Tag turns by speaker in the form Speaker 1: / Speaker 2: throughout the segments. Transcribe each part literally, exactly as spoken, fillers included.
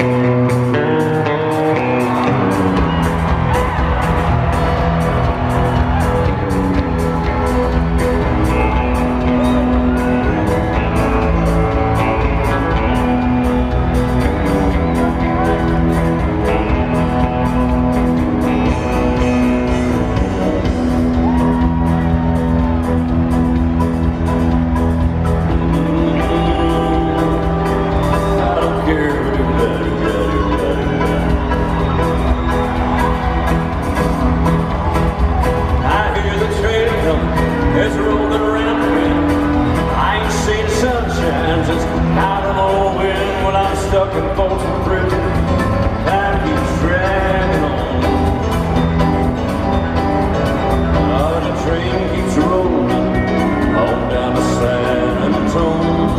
Speaker 1: It's rolling around the wind. I ain't seen the sunshine just out of the wind. When I'm stuck in Folsom Bridge, time keeps dragging on. Oh, the train keeps rolling on down to San Antonio.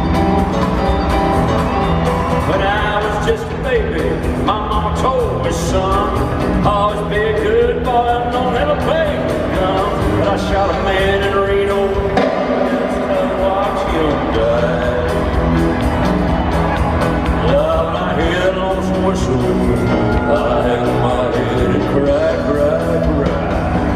Speaker 1: When I was just a baby, my mama told me, son, always be a good boy and don't ever play with guns. But I shot a man in Reno just to watch him die. Love, when I hear that lonesome whistle, I hang my head and cry, cry, cry.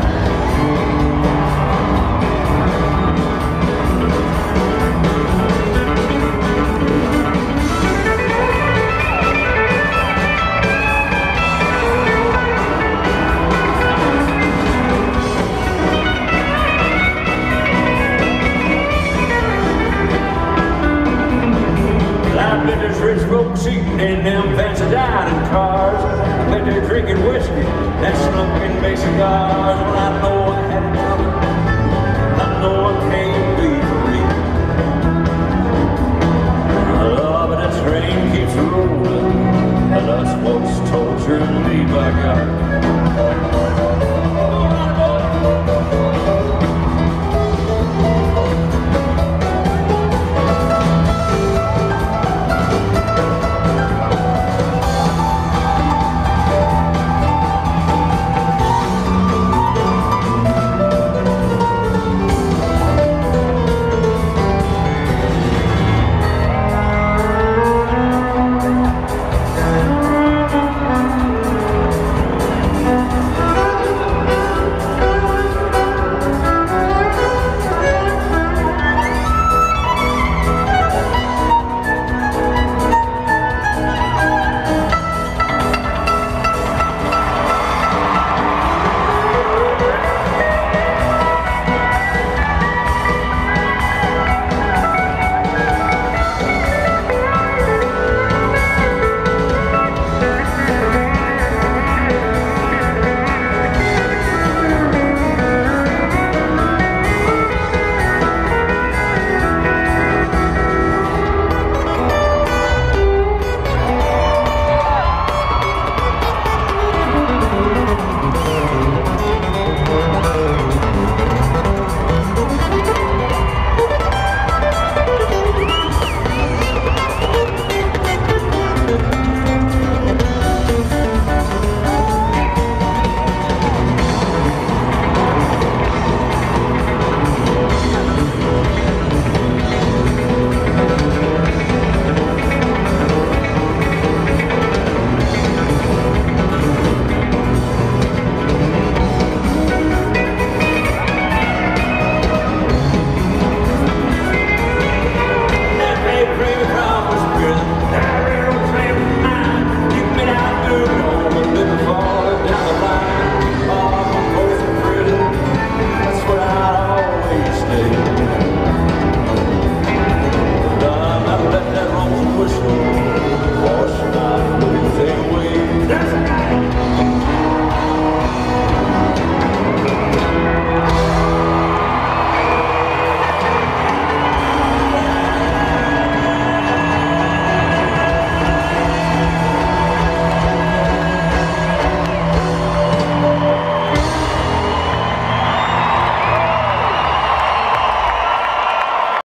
Speaker 1: Rich folks eating in them fancy dining cars. I bet they're drinking whiskey and smoking big cigars. When I know